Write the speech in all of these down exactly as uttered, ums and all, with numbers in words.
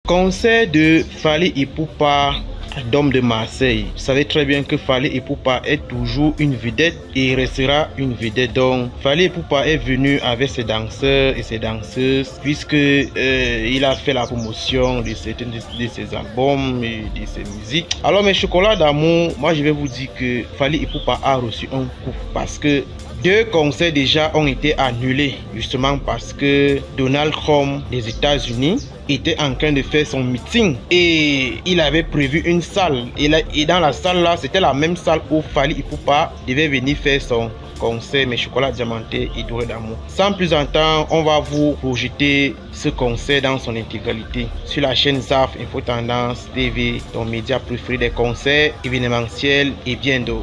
Concert de Fally Ipupa, d'homme de Marseille. Vous savez très bien que Fally Ipupa est toujours une vedette et restera une vedette. Donc Fally Ipupa est venu avec ses danseurs et ses danseuses puisque euh, il a fait la promotion de certains de, de ses albums et de ses musiques. Alors mes chocolats d'amour, moi je vais vous dire que Fally Ipupa a reçu un coup parce que deux concerts déjà ont été annulés justement parce que Donald Trump des États-Unis était en train de faire son meeting et il avait prévu une salle et, là, et dans la salle là c'était la même salle où Fally Ipupa devait venir faire son concert Mes chocolats diamantés et dorés d'amour. Sans plus attendre, on va vous projeter ce concert dans son intégralité sur la chaîne Zaf Info Tendance T V, ton média préféré des concerts événementiels et bien d'autres.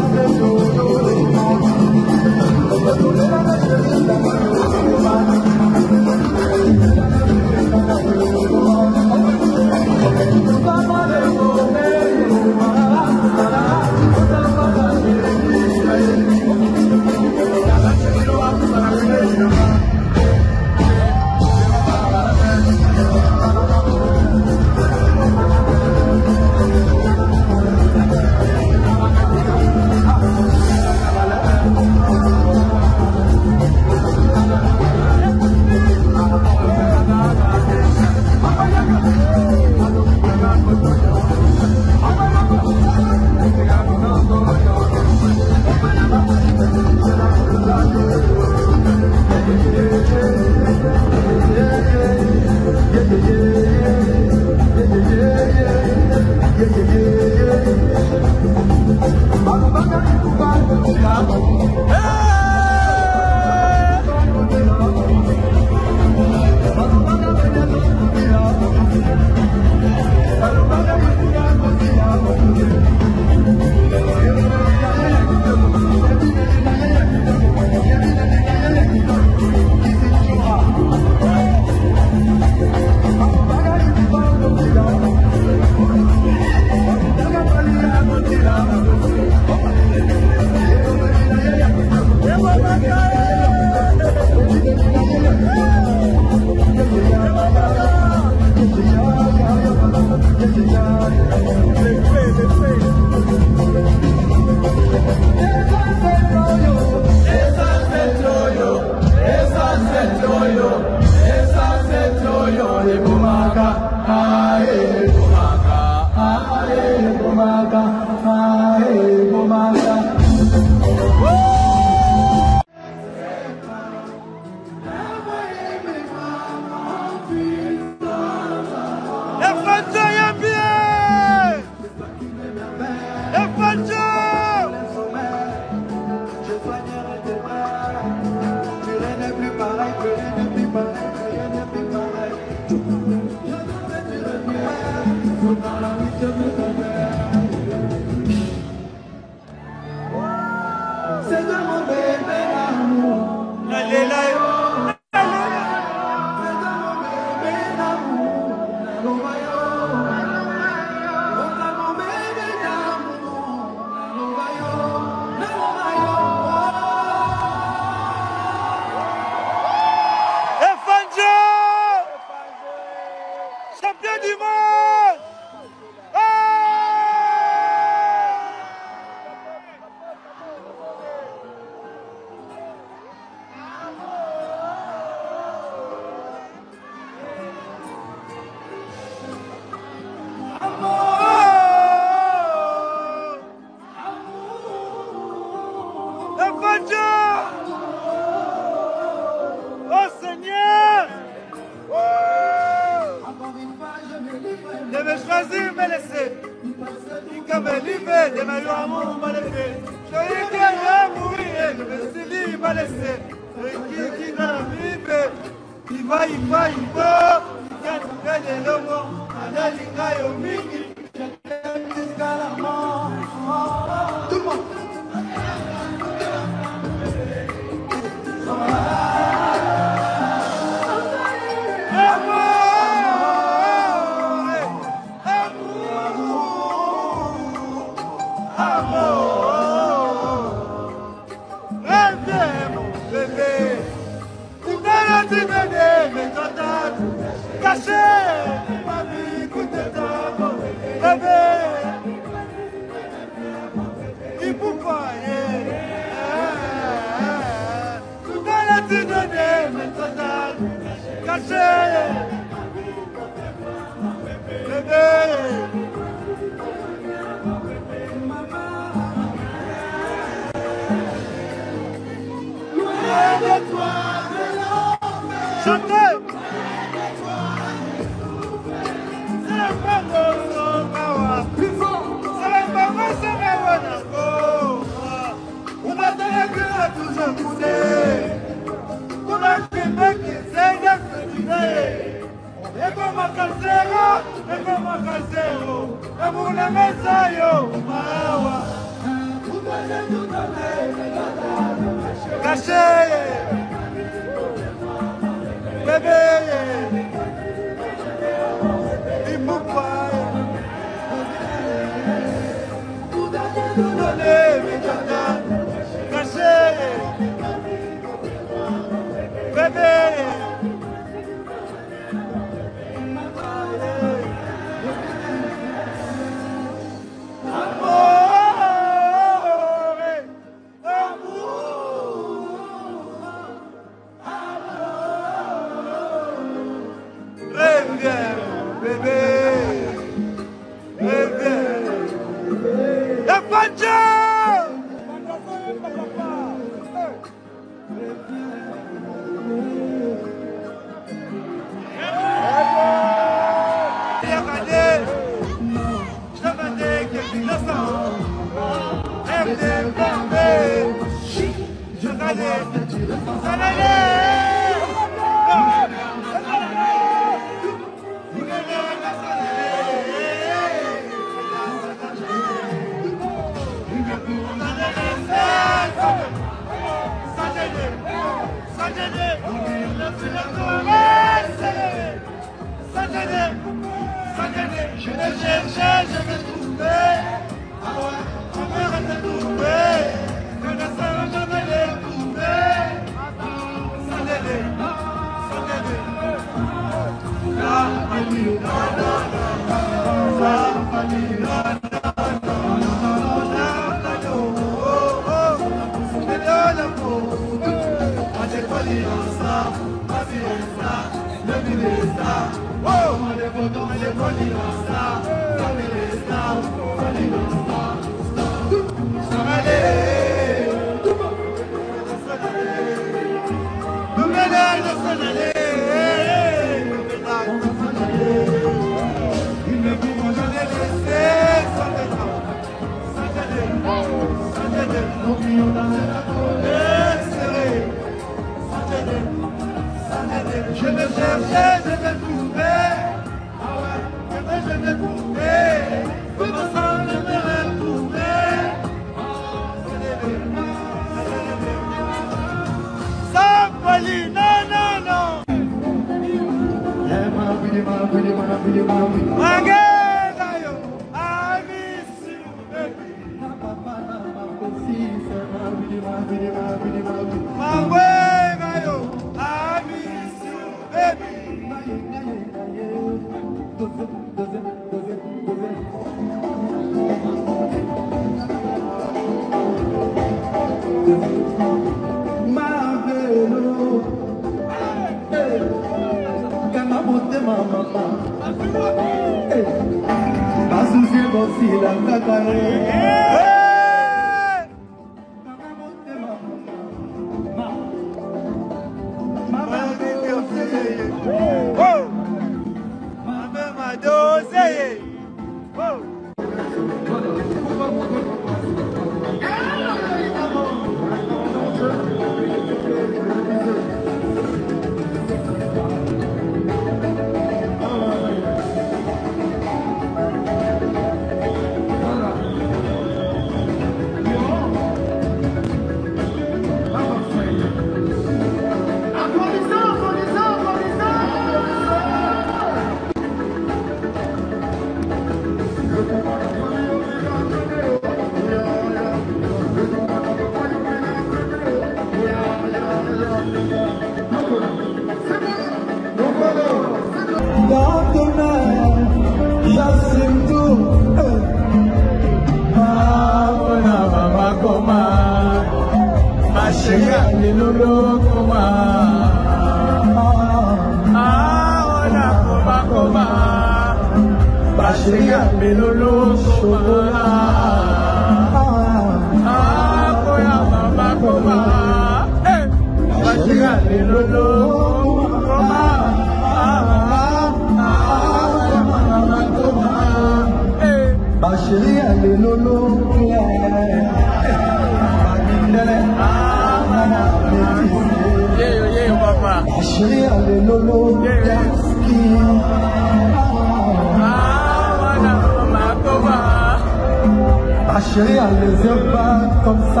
Chérie, elle les yeux pas comme ça.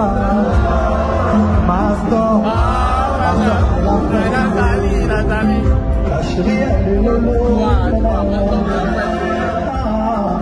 Masdor, la chérie, elle est lolo.